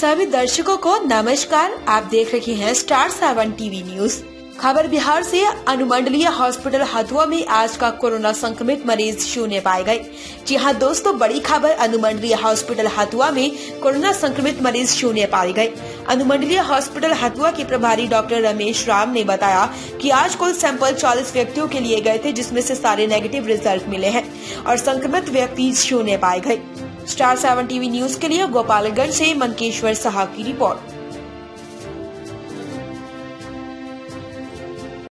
सभी दर्शकों को नमस्कार। आप देख रहे हैं स्टार 7 टीवी न्यूज। खबर बिहार से। अनुमंडलीय हॉस्पिटल हथुआ में आज का कोरोना संक्रमित मरीज शून्य पाए गए। जी हां दोस्तों, बड़ी खबर। अनुमंडलीय हॉस्पिटल हथुआ में कोरोना संक्रमित मरीज शून्य पाए गए। अनुमंडलीय हॉस्पिटल हथुआ के प्रभारी डॉक्टर रमेश राम ने बताया कि आज कुल सैंपल 40 व्यक्तियों के लिए गए थे, जिसमें से सारे नेगेटिव रिजल्ट मिले हैं और संक्रमित व्यक्ति शून्य पाए गए। स्टार 7 टीवी न्यूज के लिए गोपालगंज से मनकेश्वर साहा की रिपोर्ट।